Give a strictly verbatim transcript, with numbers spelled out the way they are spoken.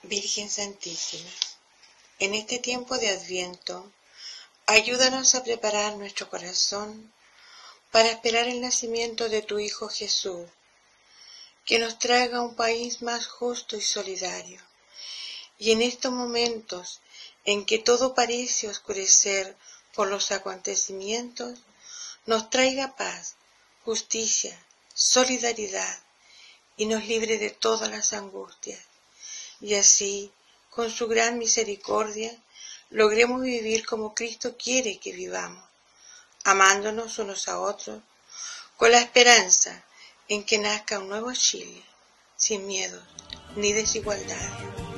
Virgen Santísima, en este tiempo de Adviento, ayúdanos a preparar nuestro corazón para esperar el nacimiento de tu Hijo Jesús, que nos traiga un país más justo y solidario. Y en estos momentos en que todo parece oscurecer por los acontecimientos, nos traiga paz, justicia, solidaridad y nos libre de todas las angustias. Y así, con su gran misericordia, logremos vivir como Cristo quiere que vivamos, amándonos unos a otros, con la esperanza en que nazca un nuevo Chile, sin miedos ni desigualdades.